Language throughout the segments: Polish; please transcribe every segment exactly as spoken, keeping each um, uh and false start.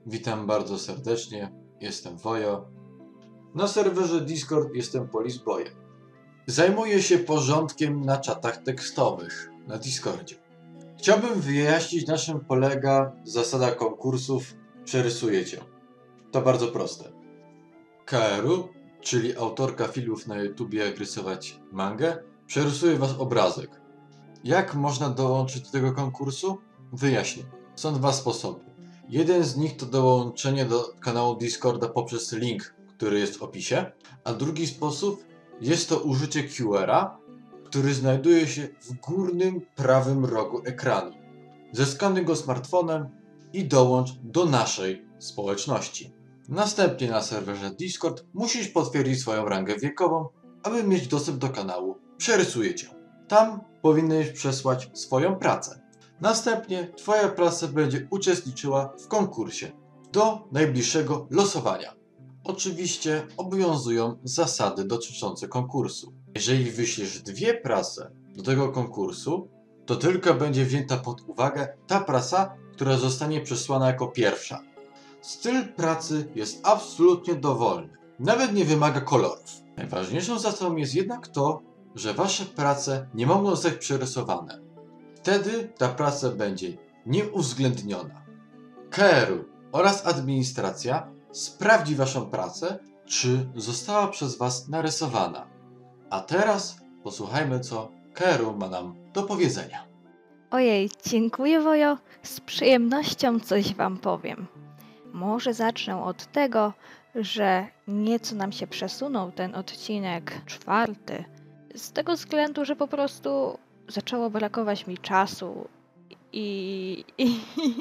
Witam bardzo serdecznie, jestem Wojo. Na serwerze Discord jestem Polisboyem. Zajmuję się porządkiem na czatach tekstowych na Discordzie. Chciałbym wyjaśnić, na czym polega zasada konkursów Przerysuję Cię. To bardzo proste. Kaeru, czyli autorka filmów na YouTubie jak rysować mangę, przerysuje Was obrazek. Jak można dołączyć do tego konkursu? Wyjaśnię. Są dwa sposoby. Jeden z nich to dołączenie do kanału Discorda poprzez link, który jest w opisie, a drugi sposób jest to użycie Q R-a, który znajduje się w górnym prawym rogu ekranu. Zeskanuj go smartfonem i dołącz do naszej społeczności. Następnie na serwerze Discord musisz potwierdzić swoją rangę wiekową, aby mieć dostęp do kanału Przerysuję Cię. Tam powinieneś przesłać swoją pracę. Następnie Twoja praca będzie uczestniczyła w konkursie do najbliższego losowania. Oczywiście obowiązują zasady dotyczące konkursu. Jeżeli wyślesz dwie prace do tego konkursu, to tylko będzie wzięta pod uwagę ta praca, która zostanie przesłana jako pierwsza. Styl pracy jest absolutnie dowolny, nawet nie wymaga kolorów. Najważniejszą zasadą jest jednak to, że Wasze prace nie mogą zostać przerysowane. Wtedy ta praca będzie nieuwzględniona. K R U oraz administracja sprawdzi Waszą pracę, czy została przez Was narysowana. A teraz posłuchajmy, co K R U ma nam do powiedzenia. Ojej, dziękuję Wojo, z przyjemnością coś Wam powiem. Może zacznę od tego, że nieco nam się przesunął ten odcinek czwarty. Z tego względu, że po prostu zaczęło brakować mi czasu i, i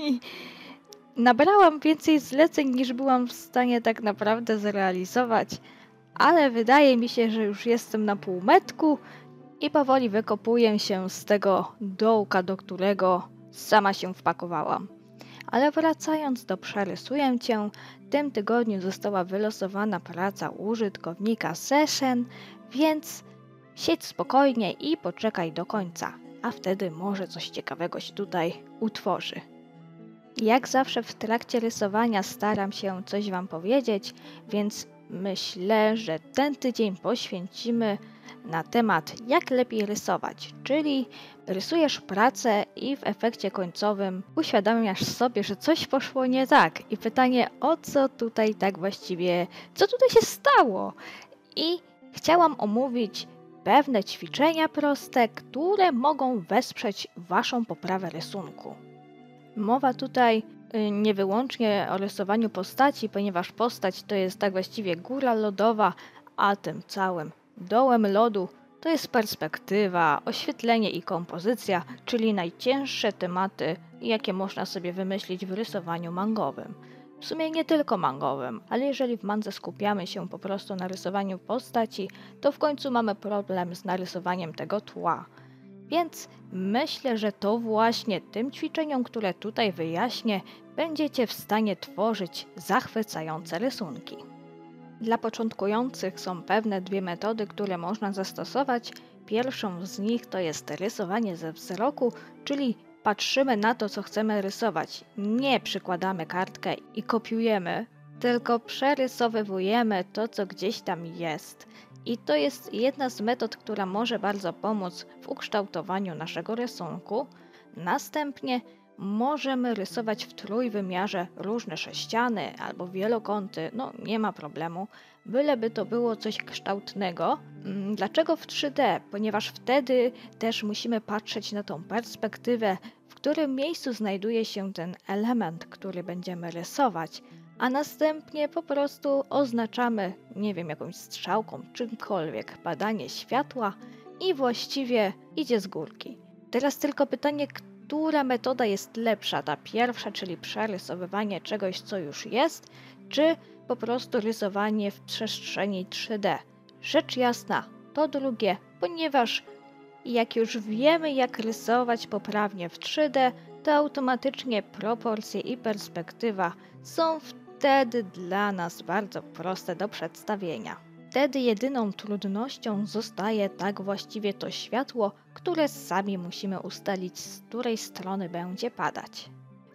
nabrałam więcej zleceń niż byłam w stanie tak naprawdę zrealizować, ale wydaje mi się, że już jestem na półmetku i powoli wykopuję się z tego dołka, do którego sama się wpakowałam. Ale wracając do Przerysuję Cię, w tym tygodniu została wylosowana praca użytkownika Session, więc siedź spokojnie i poczekaj do końca, a wtedy może coś ciekawego się tutaj utworzy. Jak zawsze w trakcie rysowania staram się coś Wam powiedzieć, więc myślę, że ten tydzień poświęcimy na temat jak lepiej rysować, czyli rysujesz pracę i w efekcie końcowym uświadamiasz sobie, że coś poszło nie tak i pytanie, o co tutaj tak właściwie, co tutaj się stało? I chciałam omówić pewne ćwiczenia proste, które mogą wesprzeć Waszą poprawę rysunku. Mowa tutaj y, nie wyłącznie o rysowaniu postaci, ponieważ postać to jest tak właściwie góra lodowa, a tym całym dołem lodu to jest perspektywa, oświetlenie i kompozycja, czyli najcięższe tematy, jakie można sobie wymyślić w rysowaniu mangowym. W sumie nie tylko mangowym, ale jeżeli w mandze skupiamy się po prostu na rysowaniu postaci, to w końcu mamy problem z narysowaniem tego tła. Więc myślę, że to właśnie tym ćwiczeniom, które tutaj wyjaśnię, będziecie w stanie tworzyć zachwycające rysunki. Dla początkujących są pewne dwie metody, które można zastosować. Pierwszą z nich to jest rysowanie ze wzroku, czyli patrzymy na to, co chcemy rysować. Nie przykładamy kartkę i kopiujemy, tylko przerysowywujemy to, co gdzieś tam jest. I to jest jedna z metod, która może bardzo pomóc w ukształtowaniu naszego rysunku. Następnie możemy rysować w trójwymiarze różne sześciany albo wielokąty, no nie ma problemu, byleby to było coś kształtnego. Dlaczego w trzy D? Ponieważ wtedy też musimy patrzeć na tą perspektywę, w którym miejscu znajduje się ten element, który będziemy rysować, a następnie po prostu oznaczamy, nie wiem, jakąś strzałką, czymkolwiek, badanie światła i właściwie idzie z górki. Teraz tylko pytanie, która metoda jest lepsza, ta pierwsza, czyli przerysowywanie czegoś, co już jest, czy po prostu rysowanie w przestrzeni trzy D. Rzecz jasna, to drugie, ponieważ jak już wiemy, jak rysować poprawnie w trzy D, to automatycznie proporcje i perspektywa są wtedy dla nas bardzo proste do przedstawienia. Wtedy jedyną trudnością zostaje tak właściwie to światło, które sami musimy ustalić, z której strony będzie padać.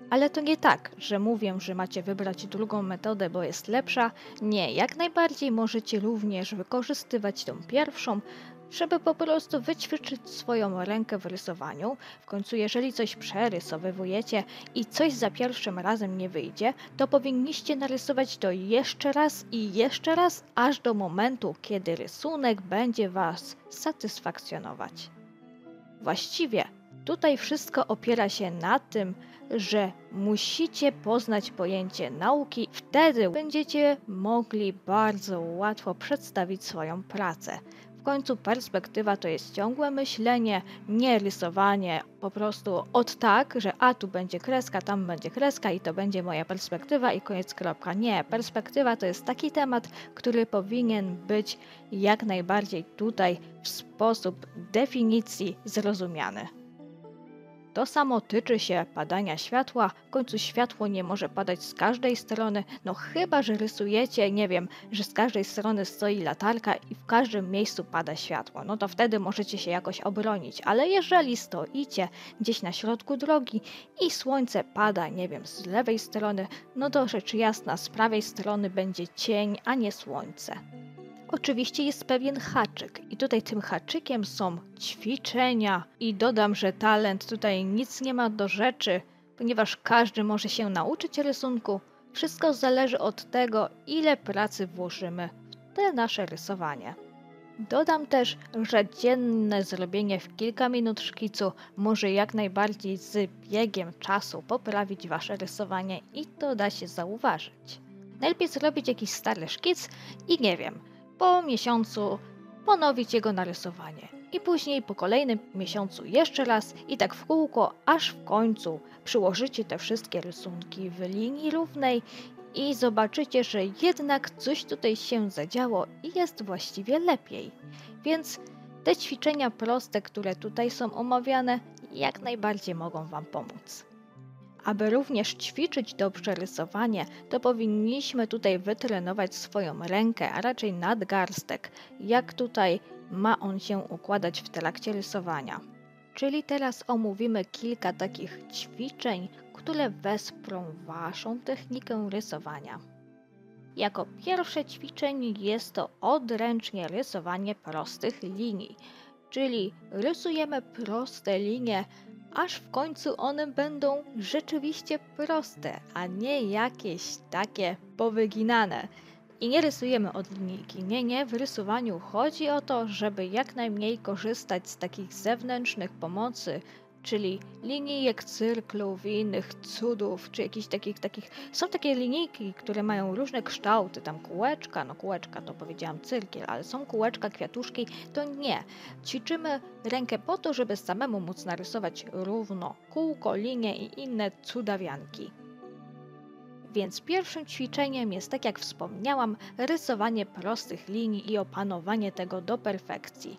Ale to nie tak, że mówię, że macie wybrać drugą metodę, bo jest lepsza. Nie, jak najbardziej możecie również wykorzystywać tą pierwszą, żeby po prostu wyćwiczyć swoją rękę w rysowaniu. W końcu jeżeli coś przerysowywujecie i coś za pierwszym razem nie wyjdzie, to powinniście narysować to jeszcze raz i jeszcze raz, aż do momentu, kiedy rysunek będzie Was satysfakcjonować. Właściwie tutaj wszystko opiera się na tym, że musicie poznać pojęcie nauki, wtedy będziecie mogli bardzo łatwo przedstawić swoją pracę. W końcu perspektywa to jest ciągłe myślenie, nie rysowanie po prostu od tak, że a tu będzie kreska, tam będzie kreska i to będzie moja perspektywa i koniec kropka. Nie, perspektywa to jest taki temat, który powinien być jak najbardziej tutaj w sposób definicji zrozumiany. To samo tyczy się padania światła, w końcu światło nie może padać z każdej strony, no chyba, że rysujecie, nie wiem, że z każdej strony stoi latarka i w każdym miejscu pada światło, no to wtedy możecie się jakoś obronić, ale jeżeli stoicie gdzieś na środku drogi i słońce pada, nie wiem, z lewej strony, no to rzecz jasna, z prawej strony będzie cień, a nie słońce. Oczywiście jest pewien haczyk i tutaj tym haczykiem są ćwiczenia i dodam, że talent tutaj nic nie ma do rzeczy, ponieważ każdy może się nauczyć rysunku. Wszystko zależy od tego, ile pracy włożymy w te nasze rysowanie. Dodam też, że dzienne zrobienie w kilka minut szkicu może jak najbardziej z biegiem czasu poprawić wasze rysowanie i to da się zauważyć. Najlepiej zrobić jakiś stary szkic i nie wiem, po miesiącu ponowić jego narysowanie i później po kolejnym miesiącu jeszcze raz i tak w kółko, aż w końcu przyłożycie te wszystkie rysunki w linii równej i zobaczycie, że jednak coś tutaj się zadziało i jest właściwie lepiej. Więc te ćwiczenia proste, które tutaj są omawiane, jak najbardziej mogą Wam pomóc. Aby również ćwiczyć dobrze rysowanie, to powinniśmy tutaj wytrenować swoją rękę, a raczej nadgarstek, jak tutaj ma on się układać w trakcie rysowania. Czyli teraz omówimy kilka takich ćwiczeń, które wesprą Waszą technikę rysowania. Jako pierwsze ćwiczenie jest to odręcznie rysowanie prostych linii, czyli rysujemy proste linie, aż w końcu one będą rzeczywiście proste, a nie jakieś takie powyginane. I nie rysujemy od linijki. Nie, nie, w rysowaniu chodzi o to, żeby jak najmniej korzystać z takich zewnętrznych pomocy, czyli linijek, cyrklów i innych cudów, czy jakichś takich, takich... Są takie linijki, które mają różne kształty, tam kółeczka, no kółeczka to powiedziałam cyrkiel, ale są kółeczka, kwiatuszki, to nie. Ćwiczymy rękę po to, żeby samemu móc narysować równo kółko, linię i inne cudawianki. Więc pierwszym ćwiczeniem jest, tak jak wspomniałam, rysowanie prostych linii i opanowanie tego do perfekcji.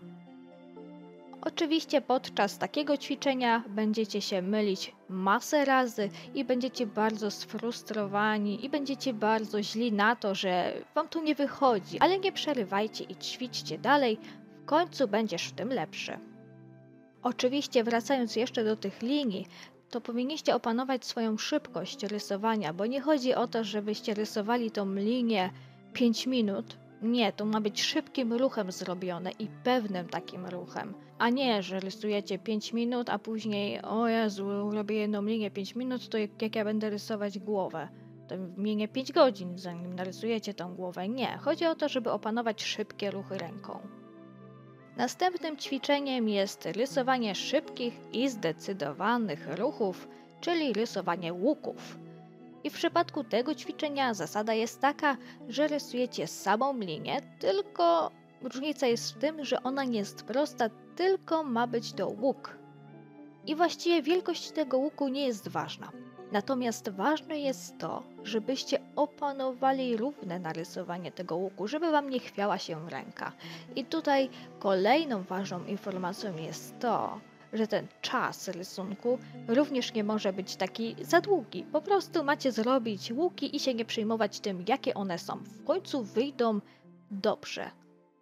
Oczywiście podczas takiego ćwiczenia będziecie się mylić masę razy i będziecie bardzo sfrustrowani i będziecie bardzo źli na to, że Wam to nie wychodzi, ale nie przerywajcie i ćwiczcie dalej, w końcu będziesz w tym lepszy. Oczywiście wracając jeszcze do tych linii, to powinniście opanować swoją szybkość rysowania, bo nie chodzi o to, żebyście rysowali tą linię pięć minut. Nie, to ma być szybkim ruchem zrobione i pewnym takim ruchem, a nie, że rysujecie pięć minut, a później o Jezu, robię jedną linię pięć minut, to jak, jak ja będę rysować głowę, to minie pięć godzin, zanim narysujecie tą głowę. Nie, chodzi o to, żeby opanować szybkie ruchy ręką. Następnym ćwiczeniem jest rysowanie szybkich i zdecydowanych ruchów, czyli rysowanie łuków. I w przypadku tego ćwiczenia zasada jest taka, że rysujecie samą linię, tylko różnica jest w tym, że ona nie jest prosta, tylko ma być to łuk. I właściwie wielkość tego łuku nie jest ważna. Natomiast ważne jest to, żebyście opanowali równe narysowanie tego łuku, żeby Wam nie chwiała się ręka. I tutaj kolejną ważną informacją jest to, że ten czas rysunku również nie może być taki za długi. Po prostu macie zrobić łuki i się nie przejmować tym, jakie one są. W końcu wyjdą dobrze.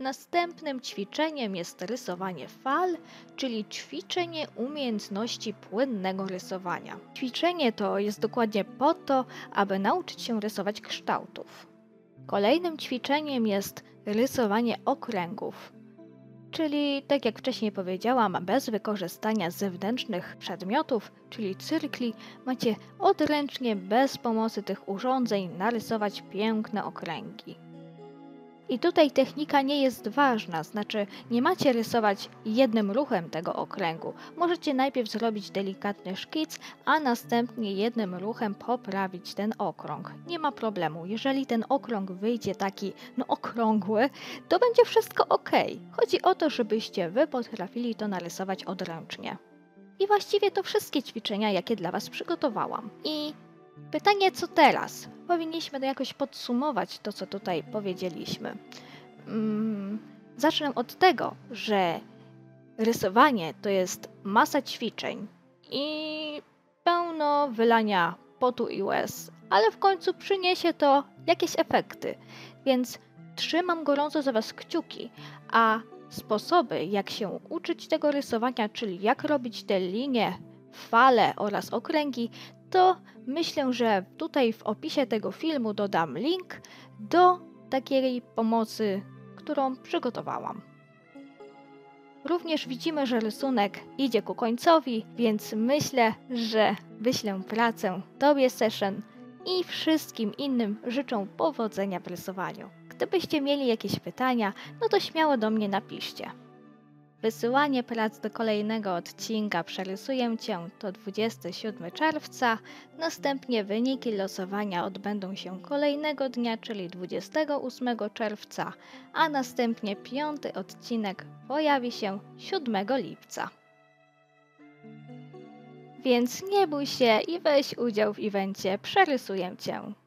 Następnym ćwiczeniem jest rysowanie fal, czyli ćwiczenie umiejętności płynnego rysowania. Ćwiczenie to jest dokładnie po to, aby nauczyć się rysować kształtów. Kolejnym ćwiczeniem jest rysowanie okręgów, czyli tak jak wcześniej powiedziałam, bez wykorzystania zewnętrznych przedmiotów, czyli cyrkli, macie odręcznie, bez pomocy tych urządzeń, narysować piękne okręgi. I tutaj technika nie jest ważna, znaczy nie macie rysować jednym ruchem tego okręgu. Możecie najpierw zrobić delikatny szkic, a następnie jednym ruchem poprawić ten okrąg. Nie ma problemu, jeżeli ten okrąg wyjdzie taki no okrągły, to będzie wszystko ok. Chodzi o to, żebyście wy potrafili to narysować odręcznie. I właściwie to wszystkie ćwiczenia, jakie dla was przygotowałam. I pytanie, co teraz? Powinniśmy to jakoś podsumować to, co tutaj powiedzieliśmy. Hmm, zacznę od tego, że rysowanie to jest masa ćwiczeń i pełno wylania potu i łez, ale w końcu przyniesie to jakieś efekty, więc trzymam gorąco za was kciuki, a sposoby, jak się uczyć tego rysowania, czyli jak robić te linie, fale oraz okręgi, to myślę, że tutaj w opisie tego filmu dodam link do takiej pomocy, którą przygotowałam. Również widzimy, że rysunek idzie ku końcowi, więc myślę, że wyślę pracę Tobie Session i wszystkim innym życzę powodzenia w rysowaniu. Gdybyście mieli jakieś pytania, no to śmiało do mnie napiszcie. Wysyłanie prac do kolejnego odcinka Przerysuję Cię to dwudziestego siódmego czerwca, następnie wyniki losowania odbędą się kolejnego dnia, czyli dwudziestego ósmego czerwca, a następnie piąty odcinek pojawi się siódmego lipca. Więc nie bój się i weź udział w evencie Przerysuję Cię.